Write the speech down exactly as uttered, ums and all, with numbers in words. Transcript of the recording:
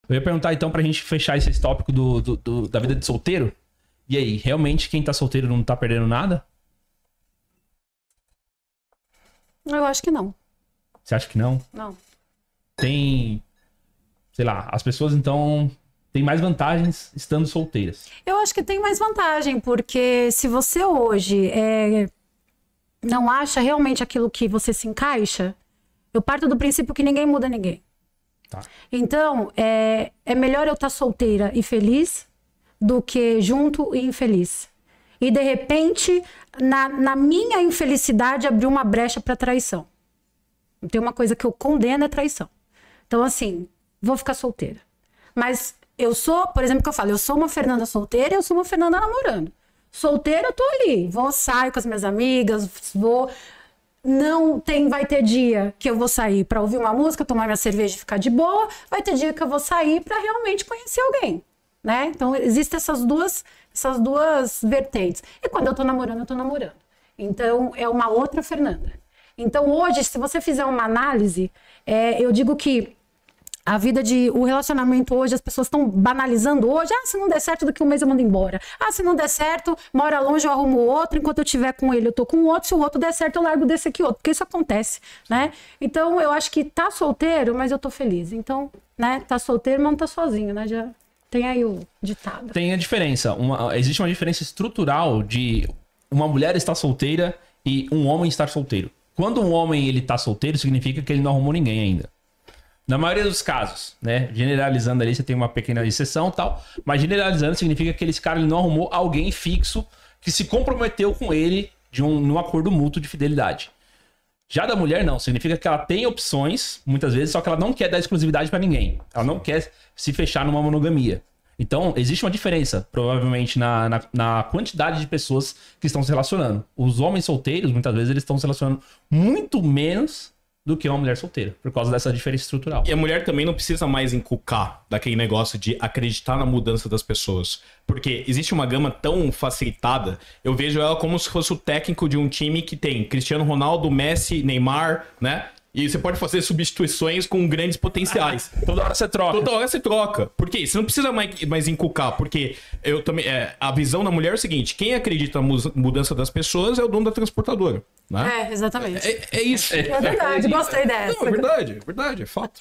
Eu ia perguntar então pra gente fechar esse tópico do, do, do, da vida de solteiro. E aí, realmente quem tá solteiro não tá perdendo nada? Eu acho que não. Você acha que não? Não. Tem, sei lá, as pessoas então têm mais vantagens estando solteiras. Eu acho que tem mais vantagem, porque se você hoje é, não acha realmente aquilo que você se encaixa, eu parto do princípio que ninguém muda ninguém. Tá. Então, é, é melhor eu estar solteira e feliz do que junto e infeliz. E, de repente, na, na minha infelicidade, abrir uma brecha para traição. Tem uma coisa que eu condeno, é traição. Então, assim, vou ficar solteira. Mas eu sou, por exemplo, que eu falo, eu sou uma Fernanda solteira e eu sou uma Fernanda namorando. Solteira, eu tô ali. Vou, saio com as minhas amigas, vou... Não tem, vai ter dia que eu vou sair para ouvir uma música, tomar minha cerveja e ficar de boa. Vai ter dia que eu vou sair para realmente conhecer alguém, né? Então, existem essas duas, essas duas vertentes. E quando eu tô namorando, eu tô namorando. Então, é uma outra Fernanda. Então, hoje, se você fizer uma análise, é, eu digo que a vida de... O relacionamento hoje, as pessoas estão banalizando hoje. Ah, se não der certo, daqui a um mês eu mando embora. Ah, se não der certo, mora longe, eu arrumo outro. Enquanto eu estiver com ele, eu tô com outro. Se o outro der certo, eu largo desse aqui outro. Porque isso acontece, né? Então, eu acho que tá solteiro, mas eu tô feliz. Então, né? Tá solteiro, mas não tá sozinho, né? Já tem aí o ditado. Tem a diferença. Uma, existe uma diferença estrutural de uma mulher estar solteira e um homem estar solteiro. Quando um homem ele tá solteiro, significa que ele não arrumou ninguém ainda. Na maioria dos casos, né? Generalizando ali, você tem uma pequena exceção e tal. Mas generalizando significa que esse cara ele não arrumou alguém fixo que se comprometeu com ele de um, num acordo mútuo de fidelidade. Já da mulher, não. Significa que ela tem opções, muitas vezes, só que ela não quer dar exclusividade pra ninguém. Ela não quer se fechar numa monogamia. Então, existe uma diferença, provavelmente, na, na, na quantidade de pessoas que estão se relacionando. Os homens solteiros, muitas vezes, eles estão se relacionando muito menos do que uma mulher solteira, por causa dessa diferença estrutural. E a mulher também não precisa mais inculcar daquele negócio de acreditar na mudança das pessoas. Porque existe uma gama tão facilitada, eu vejo ela como se fosse o técnico de um time que tem Cristiano Ronaldo, Messi, Neymar, né? E você pode fazer substituições com grandes potenciais. Ah, toda hora você troca. Toda hora você troca. Por quê? Você não precisa mais, mais inculcar, porque eu também, é, a visão da mulher é o seguinte, quem acredita na mudança das pessoas é o dono da transportadora. Né? É, exatamente. É, é isso. É verdade, gostei dessa. Não, é verdade, é verdade, é fato.